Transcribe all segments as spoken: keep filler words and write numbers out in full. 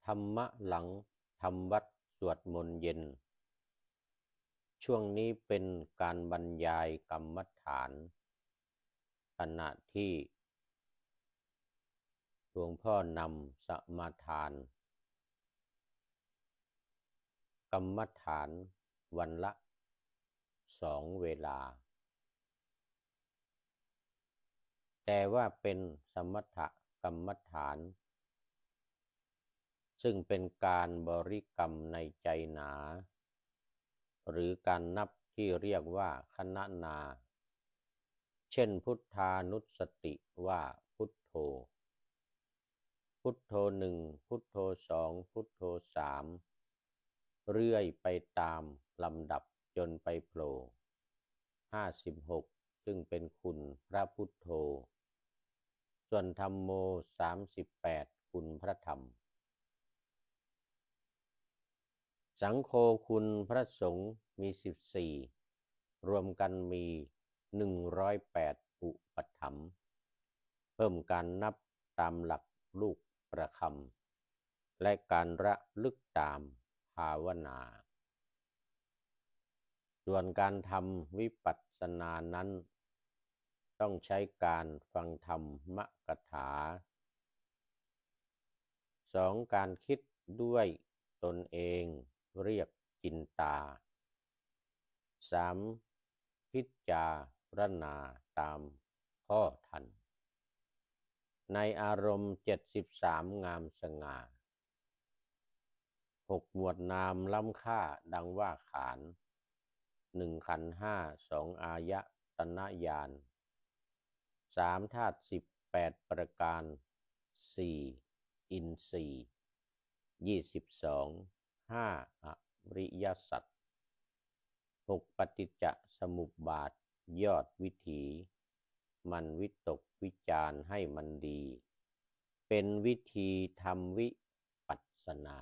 ธรรมะหลังทำวัดสวดมนต์เย็นช่วงนี้เป็นการบรรยายกรรมฐานขณะที่หลวงพ่อนำสมาทานกรรมฐานวันละสองเวลาแต่ว่าเป็นสมถกรรมฐานซึ่งเป็นการบริกรรมในใจหนาหรือการนับที่เรียกว่าคณนาเช่นพุทธานุสติว่าพุทโธพุทโธหนึ่งพุทโธสองพุทโธสามเรื่อยไปตามลำดับจนไปโผล่ห้าสิบหกซึ่งเป็นคุณพระพุทโธส่วนธัมโมสามสิบแปดคุณพระธรรมสังโฆคุณพระสงฆ์มีสิบสี่รวมกันมีหนึ่งร้อยแปดอุปถัมภ์เพิ่มการนับตามหลักลูกประคำและการระลึกตามภาวนาส่วนการทำวิปัสสนานั้นต้องใช้การฟังธรรมกถาสองการคิดด้วยตนเองเรียกจินตาสามพิจารณาตามข้อทันในอารมณ์เจ็ดสิบสามงามสง่าหกหมวดนามล้ำค่าดังว่าขานหนึ่งขันธ์ห้าสองอายตนะญาณสามธาตุสิบแปดประการสี่อินทรีย์ยี่สิบสองห้าอริยสัจหกปฏิจจสมุปบาทยอดวิถีมันวิตกวิจารให้มันดีเป็นวิธีทำวิปัสสนา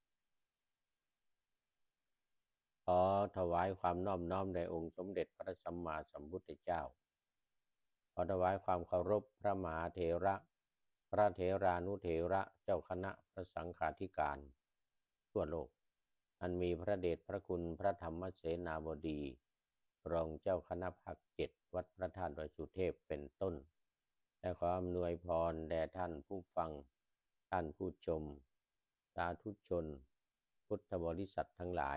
ขอถวายความนอบน้อมแด่องค์สมเด็จพระสัมมาสัมพุทธเจ้าขอถวายความเคารพพระมหาเถระพระเถรานุเถระเจ้าคณะพระสังฆาธิการทั่วโลกอันมีพระเดชพระคุณพระธรรมเสนาบดีรองเจ้าคณะภาคเจ็ดวัดพระธาตุดอยสุเทพเป็นต้นและขออำนวยพรแด่ท่านผู้ฟังท่านผู้ชมสาธุชนพุทธบริษัททั้งหลาย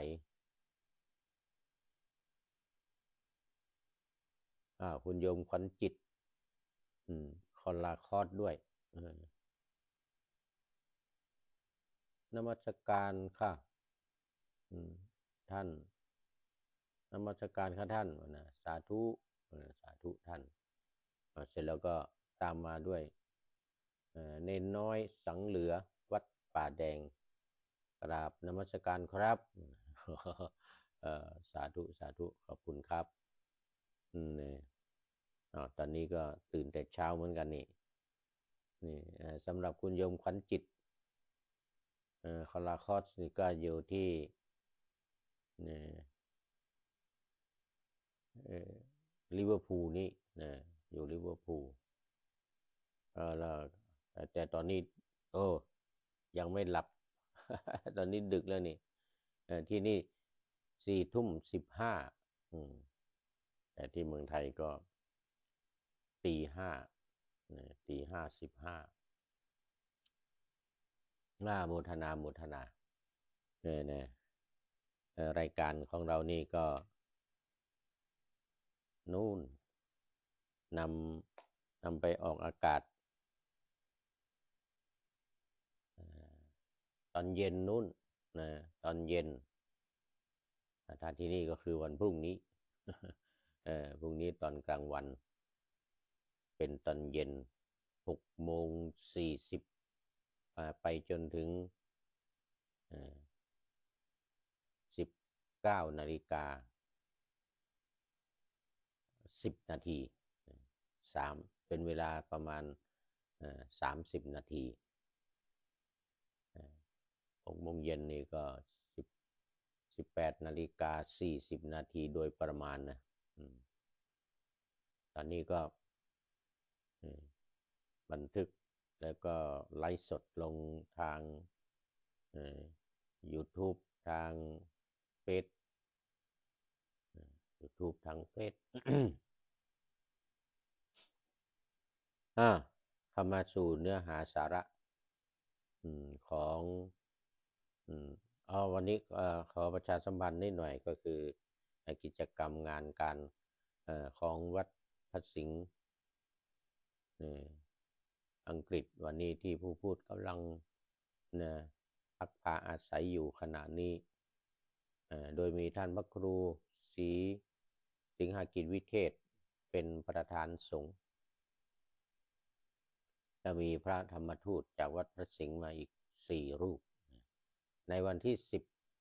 อ่าคุณโยมขวัญจิตอืมคอลลาคอร์สด้วยนมัสการค่ะอืมท่านนมัสการค่ะท่านนะสาธุสาธุท่านเสร็จแล้วก็ตามมาด้วยเนนน้อยสังเหลือวัดป่าแดงกราบนมัสการครับสาธุสาธุขอบคุณครับอืมเนี่ยตอนนี้ก็ตื่นแต่เช้าเหมือนกันนี่นี่สำหรับคุณโยมขวัญจิตคอลลาคอสนี่ก็อยู่ที่นี่ลิเวอร์พูลนี่นะอยู่ลิเวอร์พูลเออแล้วแต่ตอนนี้โอ้ยังไม่หลับ ตอนนี้ดึกแล้วนี่ที่นี่สี่ทุ่มสิบห้าแต่ที่เมืองไทยก็ตีห้าตีห้าสิบห้าน่าโมทนาโมทนาเนี่ยนะรายการของเรานี่ก็นู่นนำนำไปออกอากาศตอนเย็นนู่นนะตอนเย็นถ้าที่นี่ก็คือวันพรุ่งนี้เออพรุ่งนี้ตอนกลางวันเป็นตอนเย็นหกโมงสี่สิบไปจนถึงสิบเก้านาฬิกาสิบนาทีสามเป็นเวลาประมาณสามสิบนาทีหกโมงเย็นนี่ก็สิบสิบแปดนาฬิกาสี่สิบนาทีโดยประมาณนะตอนนี้ก็บันทึกแล้วก็ไลฟ์สดลงทาง YouTube ทางเฟซ YouTube ทางเฟซ อ่าเข้ามาสู่เนื้อหาสาระของอืมอ๋อวันนี้ขอประชาสัมพันธ์นิดหน่อยก็คือกิจกรรมงานการของวัดพระสิงห์อังกฤษวันนี้ที่ผู้พูดกำลังนะพักพาอาศัยอยู่ขณะนี้โดยมีท่านพระครูศรีสิงหกิจวิเทศเป็นประธานสงฆ์จะมีพระธรรมทูตจากวัดพระสิงห์มาอีกสี่รูปในวันที่สิบ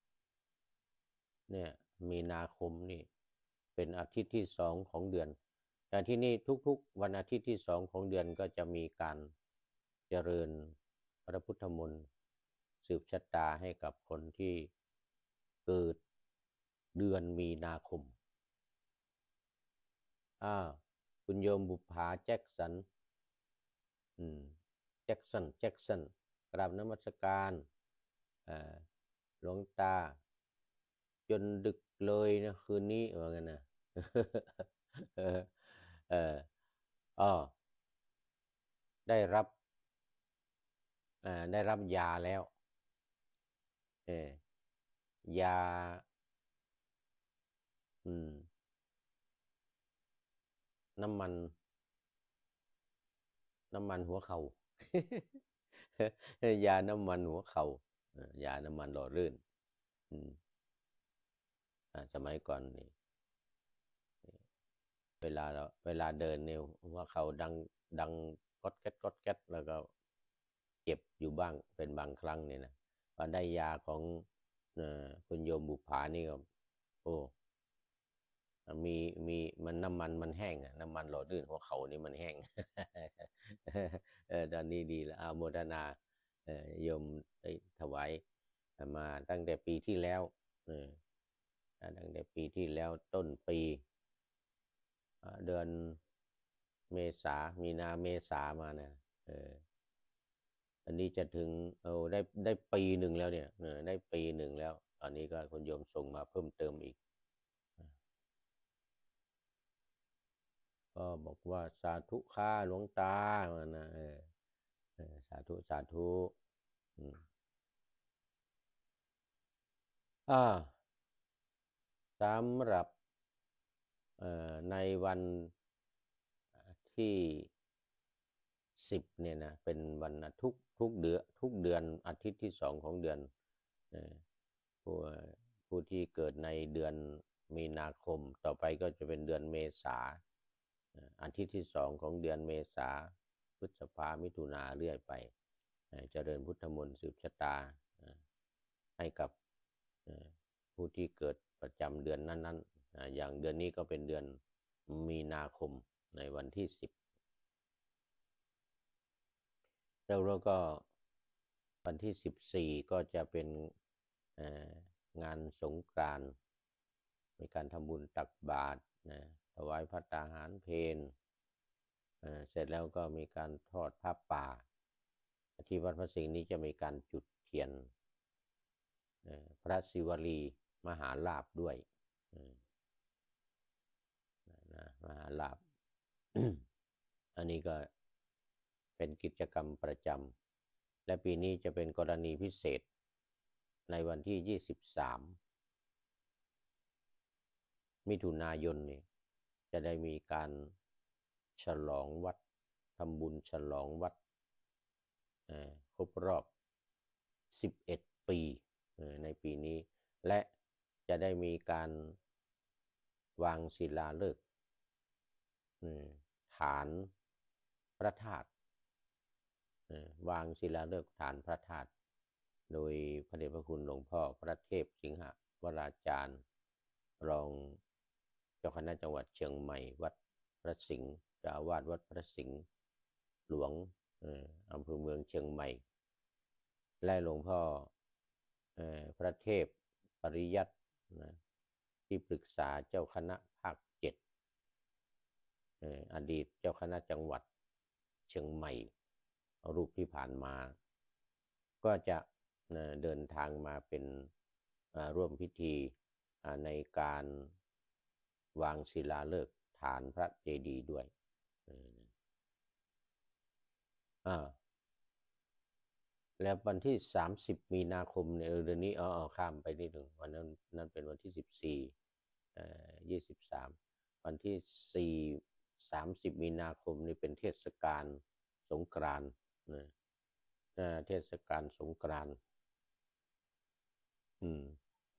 เนี่ยมีนาคมนี่เป็นอาทิตย์ที่สองของเดือนแต่ที่นี่ทุกๆวันอาทิตย์ที่สองของเดือนก็จะมีการเจริญพระพุทธมนต์สืบชะตาให้กับคนที่เกิดเดือนมีนาคมอ้าวคุณโยมบุภาแจ็คสันอืมแจ็คสันแจ็คสันกราบนมัสการหลวงตาจนดึกเลยนะคืนนี้ว่างั้นนะเออเอออ๋อได้รับอ่าได้รับยาแล้วเออยาอืมน้ำมันน้ำมันหัวเข่ายาน้ำมันหัวเข่ายาน้ำมันหล่อลื่นอืมสมัยก่อนนี่เวลาเราเวลาเดินเนี่ยหัวเข่าดังดังก๊อดแก๊ดก๊อดแก๊ดแล้วก็เจ็บอยู่บ้างเป็นบางครั้งเนี่ยนะพอได้ยาของคุณโยมบุภานี่ก็โอ้มีมีมันน้ำมันมันแห้งอะน้ำมันหล่อลื่นหัวเข่านี่มันแห้งเออตอนนี้ดีแล้วอาโมทนาเออโยมได้ถวายมาตั้งแต่ปีที่แล้วเออตั้งแต่ปีที่แล้วต้นปีเดือนเมษามีนาเมษามานะเอออันนี้จะถึงเอาได้ได้ปีหนึ่งแล้วเนี่ยเออได้ปีหนึ่งแล้วตอนนี้ก็คุณโยมส่งมาเพิ่มเติมอีกก็บอกว่าสาธุค่าหลวงตามันนะเออเออสาธุสาธุอืมอ่าสำหรับเอ่อในวันที่สิบเนี่ยนะเป็นวันทุกทุกเดือนทุกเดือนอาทิตย์ที่สองของเดือนผู้ผู้ที่เกิดในเดือนมีนาคมต่อไปก็จะเป็นเดือนเมษาอาทิตย์ที่สองของเดือนเมษาพฤษภามิถุนาเรื่อยไปเจริญพุทธมนต์สืบชะตาให้กับผู้ที่เกิดประจำเดือนนั้นๆอย่างเดือนนี้ก็เป็นเดือนมีนาคมในวันที่สิบแล้วเราก็วันที่สิบสี่ก็จะเป็นงานสงกรานต์มีการทำบุญตักบาตรนะถวายภัตตาหารเพลเสร็จแล้วก็มีการทอดผ้าป่าที่วัดพระสิงห์นี้จะมีการจุดเทียนพระศิวลีมหาลาภด้วยนะมหาลาภ อันนี้ก็เป็นกิจกรรมประจำและปีนี้จะเป็นกรณีพิเศษในวันที่ยี่สิบสามมิถุนายนนี่จะได้มีการฉลองวัดทำบุญฉลองวัดครบรอบสิบเอ็ดปีในปีนี้และจะได้มีการวางศิลาฤกษ์ฐานพระธาตุวางศิลาฤกษ์ฐานพระธาตุโดยพระเดชพระคุณหลวงพ่อพระเทพสิงหวราจารย์รองเจ้าคณะจังหวัดเชียงใหม่วัดพระสิงห์เจ้าอาวาสวัดพระสิงห์หลวงอำเภอเมืองเชียงใหม่และหลวงพ่อพระเทพปริยัตินะที่ปรึกษาเจ้าคณะภาคเจ็ดอดีตเจ้าคณะจังหวัดเชียงใหม่รูปที่ผ่านมาก็จะเดินทางมาเป็นร่วมพิธีในการวางศิลาฤกษ์ฐานพระเจดีย์ด้วยอ่าแล้ววันที่สามสิบมีนาคมเนี่ยเดือนนี้อ๋อข้ามไปนิดหนึ่งวันนั้นนั้นเป็นวันที่สิบสี่เอ่อยี่สิบสามวันที่สี่สามสิบมีนาคมนี่เป็นเทศกาลสงกรานต์นะเทศกาลสงกรานต์อืม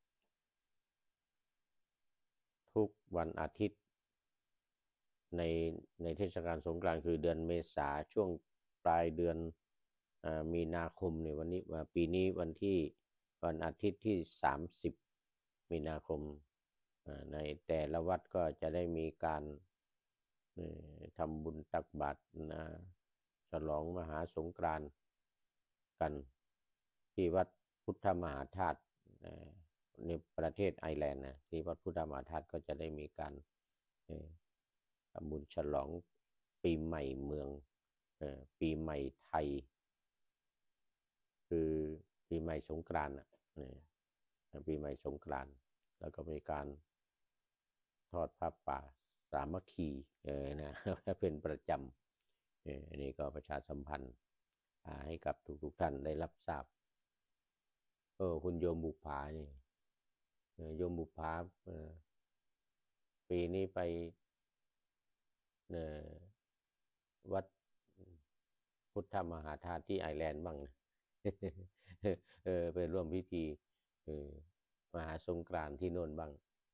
ทุกวันอาทิตย์ในในเทศกาลสงกรานต์คือเดือนเมษาช่วงปลายเดือนมีนาคมเนี่ยวันนี้ปีนี้วันที่วันอาทิตย์ที่สามสิบมีนาคมในแต่ละวัดก็จะได้มีการทำบุญตักบาตรนะฉลองมหาสงกรานต์กันที่วัดพุทธมหาธาตุในประเทศไอร์แลนด์นะที่วัดพุทธมหาธาตุก็จะได้มีการทำบุญฉลองปีใหม่เมืองปีใหม่ไทยคือปีใหม่สงกรานต์อ่ะปีใหม่สงกรานต์แล้วก็มีการทอดผ้าป่าสามัคคีเออนะเป็นประจำเอออันนี้ก็ประชาสัมพันธ์ให้กับทุกๆท่านได้รับทราบเออคุณโยมบุภานี่โยมบุภาปีนี้ไปวัดพุทธมหาธาตุที่ไอร์แลนด์บ้างนะเออไปร่วมพิธีมหาสงกรานต์ที่โน่นบ้าง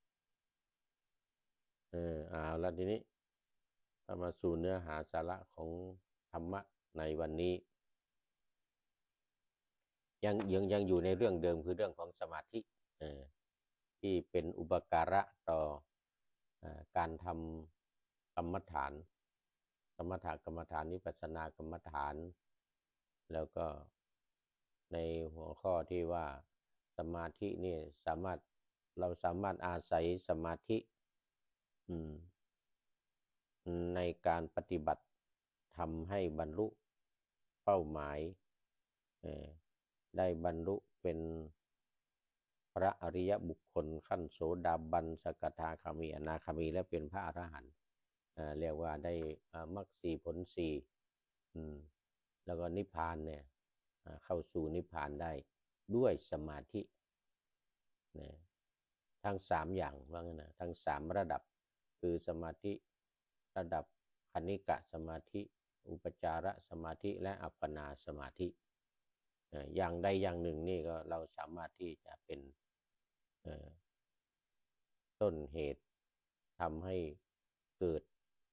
เออเอาแล้วทีนี้เรามาสู่เนื้อหาสาระของธรรมะในวันนี้ยังยังยังอยู่ในเรื่องเดิมคือเรื่องของสมาธิที่เป็นอุปการะต่อการทำกรรมฐานสมถกรรมฐานวิปัสสนากรรมฐานแล้วก็ในหัวข้อที่ว่าสมาธินี่สามารถเราสามารถอาศัยสมาธิในการปฏิบัติทำให้บรรลุเป้าหมายได้บรรลุเป็นพระอริยบุคคลขั้นโสดาบันสกทาคามีอนาคามีและเป็นพระอรหันต์เรียกว่าได้มรรคสี่ผลสี่แล้วก็นิพพานเนี่ยเข้าสู่นิพพานได้ด้วยสมาธิทั้งสามอย่างว่างั้นนะทั้งสามระดับคือสมาธิระดับคณิกะสมาธิอุปจารสมาธิและอัปปนาสมาธิอย่างใดอย่างหนึ่งนี่ก็เราสามารถที่จะเป็นต้นเหตุทำให้เกิด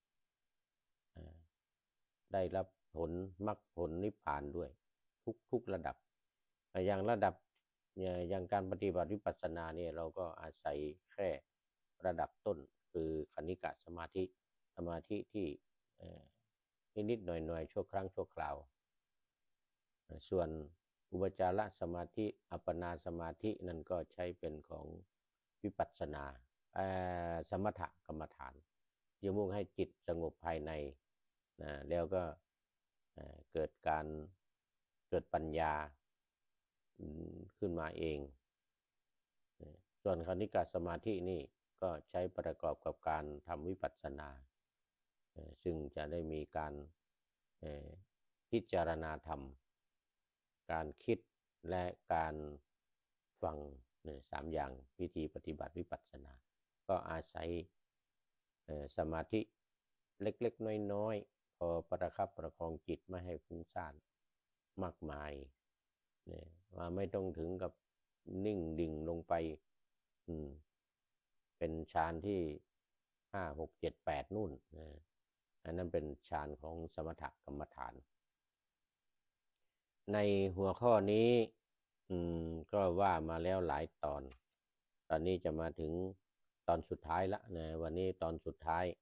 ได้รับผลมรรคผลนิพพานด้วยทุกทุกระดับอย่างระดับอย่างการปฏิบัติวิปัสสนาเนี่ยเราก็อาศัยแค่ระดับต้นคือคณิกะสมาธิสมาธิที่นิดๆหน่อยๆชั่วครั้งชั่วคราวส่วนอุปจารสมาธิอัปปนาสมาธินั่นก็ใช้เป็นของวิปัสสนาสมถกรรมฐานจะมุ่งให้จิตสงบภายในนะแล้วก็เกิดการเกิดปัญญาขึ้นมาเองส่วนคณิกะสมาธินี่ก็ใช้ประกอบกับการทำวิปัสสนาซึ่งจะได้มีการพิจารณาธรรมการคิดและการฟังสามอย่างวิธีปฏิบัติวิปัสสนาก็อาศัยสมาธิเล็กๆน้อยๆพอประคับประคองจิตไม่ให้ฟุ้งซ่านมากมายว่าไม่ต้องถึงกับนิ่งดิ่งลงไปเป็นฌานที่ห้าหกเจ็ดแปดนู่นอันนั้นเป็นฌานของสมถกรรมฐานในหัวข้อนี้ก็ว่ามาแล้วหลายตอนตอนนี้จะมาถึงตอนสุดท้ายละนะวันนี้ตอนสุดท้าย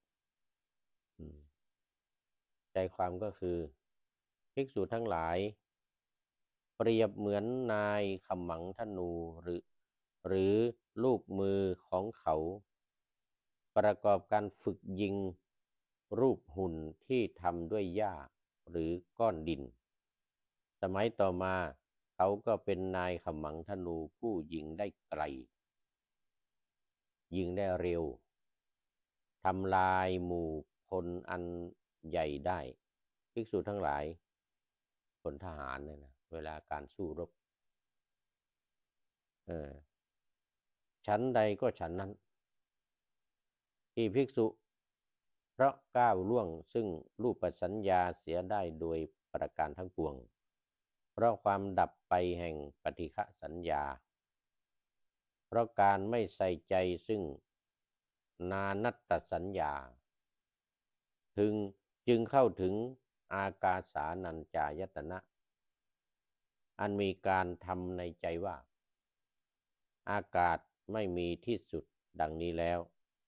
ใจความก็คือภิกษุทั้งหลายเปรียบเหมือนนายขมังธนูหรือหรือลูกมือของเขาประกอบการฝึกยิงรูปหุ่นที่ทำด้วยหญ้าหรือก้อนดินสมัยต่อมาเขาก็เป็นนายขมังธนูผู้ยิงได้ไกลยิงได้เร็วทำลายหมู่พลอันใหญ่ได้ภิกษุทั้งหลายพลทหารเนี่ยนะเวลาการสู้รบเออชั้นใดก็ชั้นนั้นที่ภิกษุเพราะก้าวล่วงซึ่งรูปสัญญาเสียได้โดยประการทั้งปวงเพราะความดับไปแห่งปฏิฆะสัญญาเพราะการไม่ใส่ใจซึ่งนานัตตสัญญาถึงจึงเข้าถึงอากาสานัญจายตนะอันมีการทำในใจว่าอากาศไม่มีที่สุดดังนี้แล้ว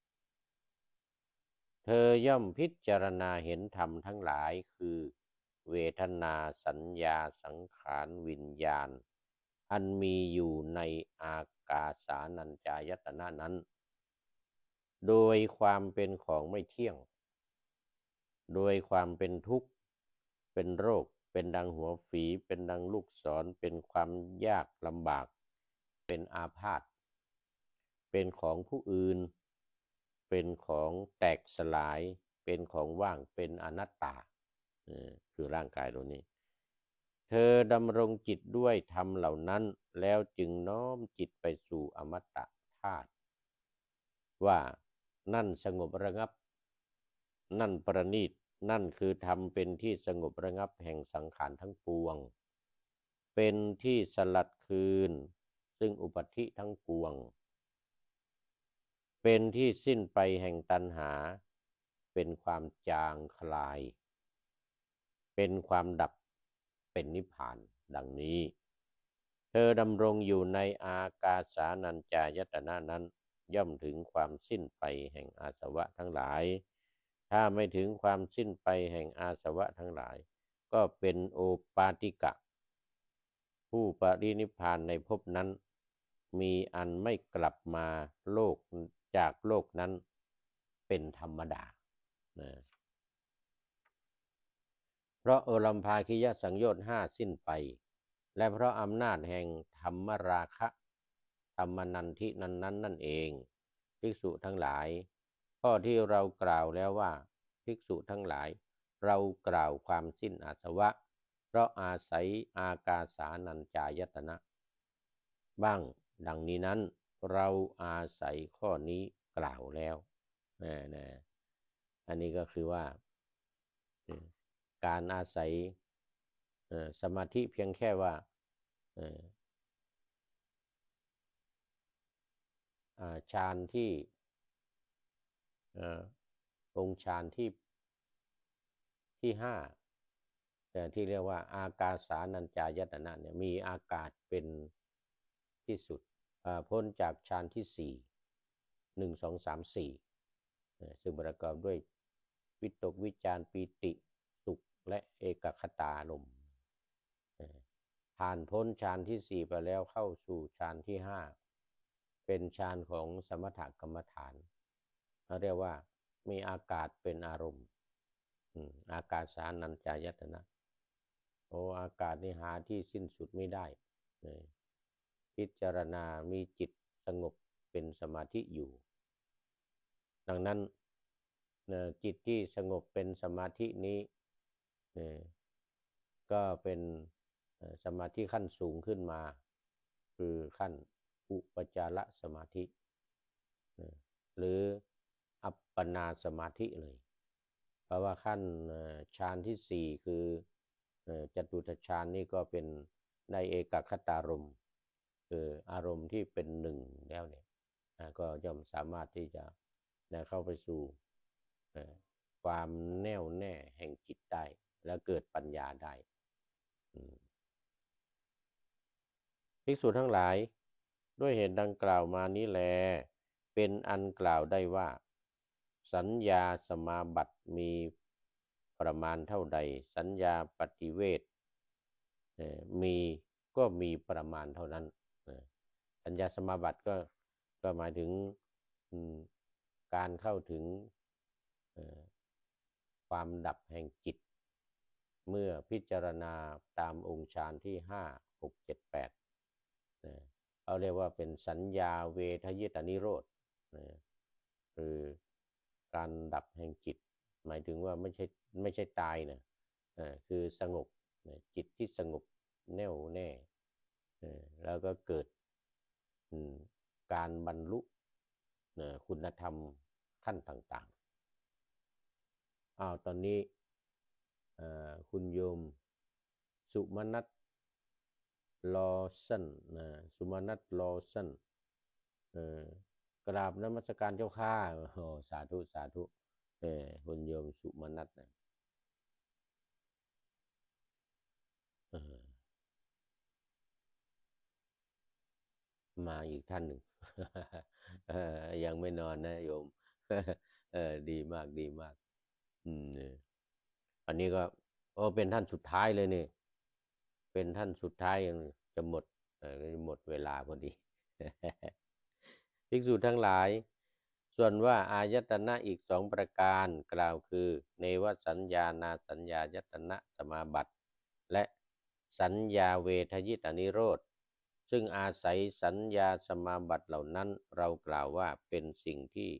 เธอย่อมพิจารณาเห็นธรรมทั้งหลายคือเวทนาสัญญาสังขารวิญญาณอันมีอยู่ในอากาสานัญจายตนะนั้นโดยความเป็นของไม่เที่ยงโดยความเป็นทุกข์เป็นโรคเป็นดังหัวฝีเป็นดังลูกศรเป็นความยากลำบากเป็นอาพาธเป็นของผู้อื่นเป็นของแตกสลายเป็นของว่างเป็นอนัตตาคือร่างกายตัวนี้เธอดำรงจิตด้วยธรรมเหล่านั้นแล้วจึงน้อมจิตไปสู่อมตะธาตุว่านั่นสงบระงับนั่นประณีตนั่นคือธรรมเป็นที่สงบระงับแห่งสังขารทั้งปวงเป็นที่สลัดคืนซึ่งอุปธิทั้งปวงเป็นที่สิ้นไปแห่งตัณหาเป็นความจางคลายเป็นความดับเป็นนิพพานดังนี้เธอดำรงอยู่ในอากาสานัญจายตนะนั้นย่อมถึงความสิ้นไปแห่งอาสวะทั้งหลายถ้าไม่ถึงความสิ้นไปแห่งอาสวะทั้งหลายก็เป็นโอปาติกะผู้ปรินิพพานในภพนั้นมีอันไม่กลับมาโลกจากโลกนั้นเป็นธรรมดานะเพราะโอลัมภาคิยสังโยชน์ห้าสิ้นไปและเพราะอำนาจแห่งธรรมราคะธรรมนันทินั้นนั้นนั่นเองภิกษุทั้งหลายข้อที่เรากล่าวแล้วว่าภิกษุทั้งหลายเรากล่าวความสิ้นอาสวะเพราะอาศัยอากาสานัญจายตนะบ้างดังนี้นั้นเราอาศัยข้อนี้กล่าวแล้วนะนะอันนี้ก็คือว่าการอาศัยสมาธิเพียงแค่ว่าฌานที่องค์ฌานที่ที่ห้าแต่ที่เรียกว่าอากาสานัญจายตนะเนี่ยมีอากาศเป็นที่สุดพ้นจากฌานที่สี่หนึ่งสองสามสี่ซึ่งประกอบด้วยวิตกวิจารปีติสุขและเอกคตารมณ์ผ่านพ้นฌานที่สี่ไปแล้วเข้าสู่ฌานที่ห้าเป็นฌานของสมถกรรมฐานเขาเรียกว่ามีอากาศเป็นอารมณ์อากาสานัญจายตนะโออากาศนี่หาที่สิ้นสุดไม่ได้พิจารณามีจิตสงบเป็นสมาธิอยู่ดังนั้นจิตที่สงบเป็นสมาธินี้ก็เป็นสมาธิขั้นสูงขึ้นมาคือขั้นอุปจารสมาธิหรืออัปปนาสมาธิเลยเพราะว่าขั้นฌานที่สี่คือจตุตฌานนี่ก็เป็นในเอกคตารมณ์คืออารมณ์ที่เป็นหนึ่งแล้วเนี่ยก็ย่อมสามารถที่จะเข้าไปสู่ความแน่วแน่แห่งจิตได้และเกิดปัญญาได้ภิกษุทั้งหลายด้วยเหตุดังกล่าวมานี้แลเป็นอันกล่าวได้ว่าสัญญาสมาบัติมีประมาณเท่าใดสัญญาปฏิเวทมีก็มีประมาณเท่านั้นสัญญาสมาบัติก็ก็หมายถึงการเข้าถึงความดับแห่งจิตเมื่อพิจารณาตามองค์ฌานที่ห้าหกเจ็ดแปดนะเขาเรียกว่าเป็นสัญญาเวทยิตานิโรธนะคือการดับแห่งจิตหมายถึงว่าไม่ใช่ไม่ใช่ตายนะคือสงบจิตที่สงบแน่วแน่แล้วก็เกิดการบรรลุคุณธรรมขั้นต่างๆอ้าวตอนนี้คุณโยมสุมนัสลอสันนะสุมนัสลอสันกราบนมัสการเจ้าข้าโอ้สาธุสาธุเออคุณโยมสุมนัสนะเออมาอีกท่านหนึ่ง เออยังไม่นอนนะโยม เออดีมากดีมากอืมอันนี้ก็โอ้เป็นท่านสุดท้ายเลยนี่เป็นท่านสุดท้ายจะหมดเออหมดเวลาพอดี ภิกษุทั้งหลายส่วนว่าอายตนะอีกสองประการกล่าวคือเนวสัญญานาสัญญายตนะสมาบัติและสัญญาเวทยิตานิโรธซึ่งอาศัยสัญญาสมาบัติเหล่านั้นเรากล่าวว่าเป็นสิ่งที่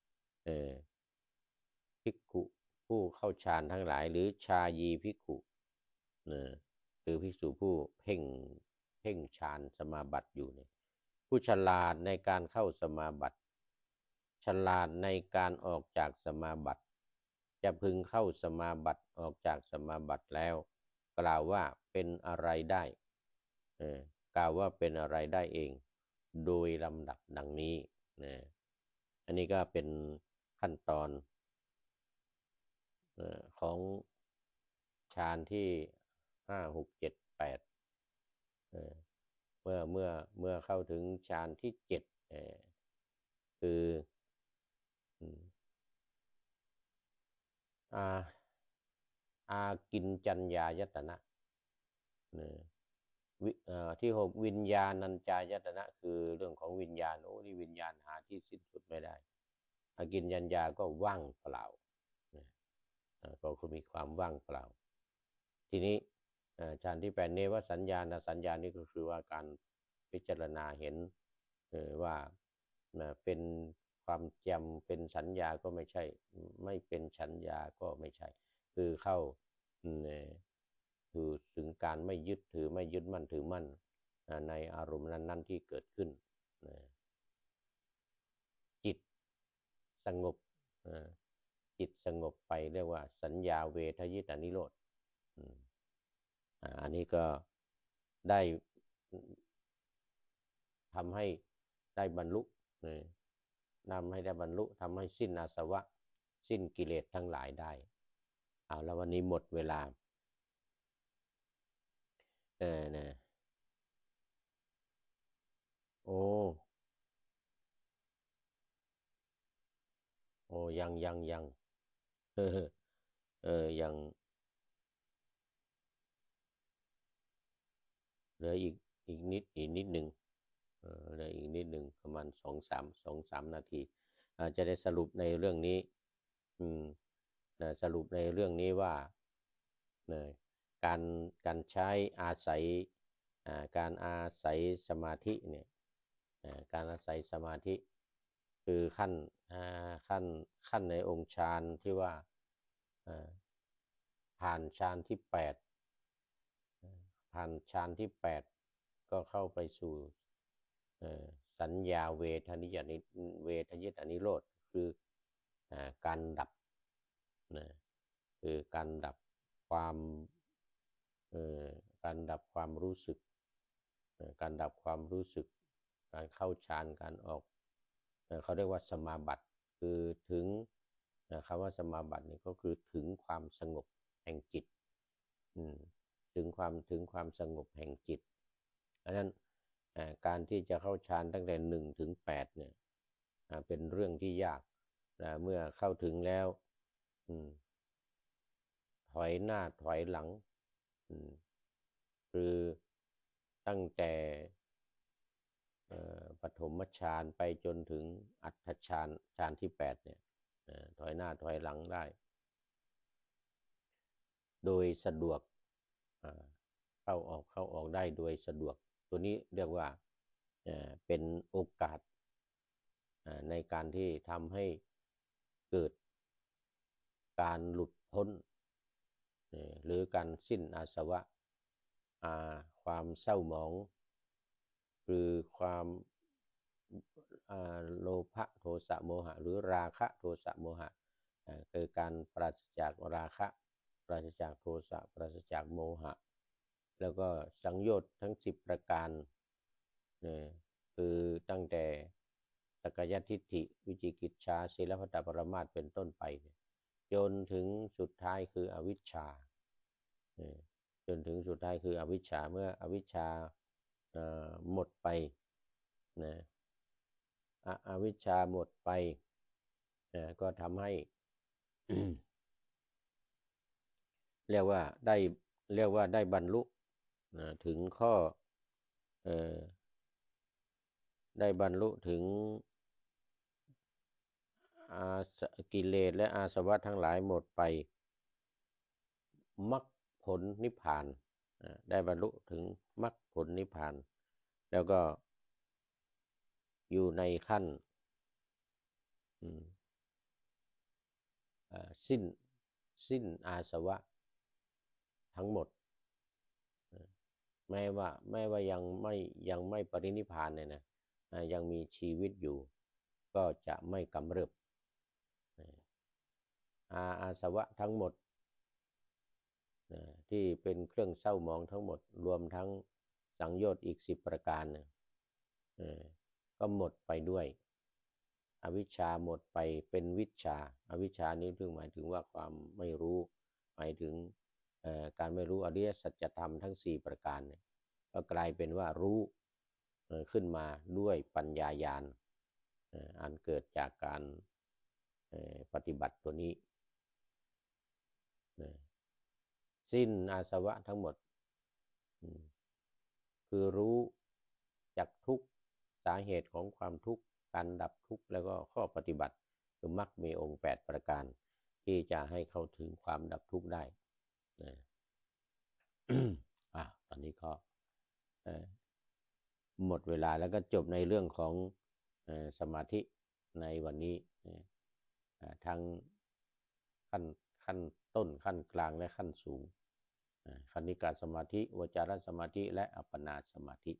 ภิกขุผู้เข้าฌานทั้งหลายหรือชายีภิกขุคือภิกษุผู้เพ่งเพ่งฌานสมาบัติอยู่เนี่ยผู้ฉลาดในการเข้าสมาบัติฉลาดในการออกจากสมาบัติจะพึงเข้าสมาบัติออกจากสมาบัติแล้วกล่าวว่าเป็นอะไรได้เออกล่าวว่าเป็นอะไรได้เองโดยลำดับดังนี้นะอันนี้ก็เป็นขั้นตอนของฌานที่ห้าหกเจ็ดแปดเมื่อเมื่อเมื่อเข้าถึงฌานที่เจ็ดคืออาอากินจัญญายตนะที่หกวิญญาณัญจายตนะคือเรื่องของวิญญาณโอ้นี่วิญญาณหาที่สิ้นสุดไม่ได้อากินจัญญาก็ว่างเปล่าก็คือมีความว่างเปล่าทีนี้ฌานที่แปดเนวสัญญาณสัญญานี่ก็คือว่าการพิจารณาเห็นว่าเป็นความจำเป็นสัญญาก็ไม่ใช่ไม่เป็นสัญญาก็ไม่ใช่คือเข้าคือถึงการไม่ยึดถือไม่ยึดมั่นถือมั่นในอารมณ์นั้นๆที่เกิดขึ้นจิตสงบจิตสงบไปเรียกว่าสัญญาเวทยิตานิโรธอันนี้ก็ได้ทำให้ได้บรรลุนำให้ได้บรรลุทำให้สิ้นอาสวะสิ้นกิเลสทั้งหลายได้เอาแล้ววันนี้หมดเวลาเออนะโอ้โอ้ยังยังยังเออเออยังเหลืออีกอีกนิดอีกนิดหนึ่งเออเหลืออีกนิดหนึ่งประมาณสองสามสองสามนาทีอาจจะได้สรุปในเรื่องนี้อืมนะสรุปในเรื่องนี้ว่านะการการใช้อาศัยการอาศัยสมาธิเนี่ยการอาศัยสมาธิคือขั้นขั้นขั้นในองค์ฌานที่ว่าผ่านฌานที่แปดผ่านฌานที่แปดก็เข้าไปสู่สัญญาเวทนิยานิเวทยิตานิโรธคือการดับคือการดับความการดับความรู้สึกการดับความรู้สึกการเข้าฌานการออกเขาเรียกว่าสมาบัติคือถึงคำว่าสมาบัตินี่ก็คือถึงความสงบแห่งจิตถึงความถึงความสงบแห่งจิตเพราะฉะนั้นการที่จะเข้าฌานตั้งแต่หนึ่งถึงแปดเนี่ยเป็นเรื่องที่ยากเมื่อเข้าถึงแล้วถอยหน้าถอยหลังคือตั้งแต่ปฐมฌานไปจนถึงอัฏฐฌานฌานที่แปดเนี่ยถอยหน้าถอยหลังได้โดยสะดวกเข้าออกเข้าออกได้โดยสะดวกตัวนี้เรียกว่าเป็นโอกาสในการที่ทำให้เกิดการหลุดพ้นหรือการสิ้นอาสวะความเศร้าหมองคือความโลภะโทสะโมหะหรือราคะโทสะโมหะคือการปราศจากราคะปราศจากโทสะปราศจากโมหะแล้วก็สังโยชน์ทั้งสิบประการคือตั้งแต่สักกายทิฏฐิวิจิกิจฉาศีลพัตตปรมาสเป็นต้นไปจนถึงสุดท้ายคืออวิชชาจนถึงสุดท้ายคืออวิชชาเมื่ออวิชชาหมดไปนะอวิชชาหมดไปก็ทำให้ เรียกว่าได้เรียกว่าได้บรรลุถึงข้อได้บรรลุถึงกิเลสและอาสวะทั้งหลายหมดไปมรรคผลนิพพานได้บรรลุถึงมรรคผลนิพพานแล้วก็อยู่ในขั้นสิ้นสิ้นอาสวะทั้งหมดแม้ว่าแม้ว่ายังไม่ยังไม่ปรินิพพานเนี่ยนะยังมีชีวิตอยู่ก็จะไม่กำเริบอาอาสวะทั้งหมดที่เป็นเครื่องเศร้าหมองทั้งหมดรวมทั้งสังโยชน์อีกสิบประการก็หมดไปด้วยอวิชชาหมดไปเป็นวิชชาอวิชชานี้ถึงหมายถึงว่าความไม่รู้หมายถึงการไม่รู้อริยสัจธรรมทั้งสี่ประการก็กลายเป็นว่ารู้ขึ้นมาด้วยปัญญาญาณอันเกิดจากการปฏิบัติตัวนี้สิ้นอาสวะทั้งหมดคือรู้จักทุกข์สาเหตุของความทุกข์การดับทุกข์แล้วก็ข้อปฏิบัติคือมรรคมีองค์แปดประการที่จะให้เข้าถึงความดับทุกข์ได้นะอ่ะตอนนี้ก็หมดเวลาแล้วก็จบในเรื่องของสมาธิในวันนี้ทั้งขั้นขั้นต้นขั้นกลางและขั้นสูงคณิกาสมาธิวจารสมาธิและอัปปนาสมาธิ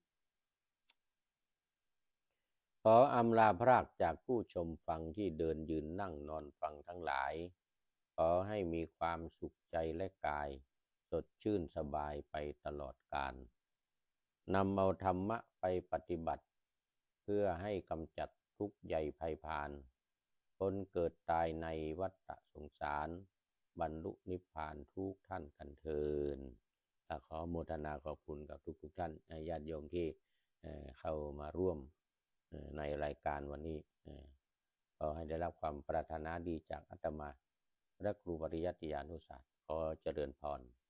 ขออำลาพรากจากผู้ชมฟังที่เดินยืนนั่งนอนฟังทั้งหลายขอให้มีความสุขใจและกายสดชื่นสบายไปตลอดกาลนำเอาธรรมะไปปฏิบัติเพื่อให้กำจัดทุกข์ใหญ่ภัยพานพ้นเกิดตายในวัฏสงสารบรรลุนิพพานทุกท่านกันเทินขอโมทนาขอบคุณกับทุกๆท่านญาติโยมที่เข้ามาร่วมในรายการวันนี้ขอให้ได้รับความปรารถนาดีจากอาตมาและครูปริยัติยานุศาสตร์ขอเจริญพร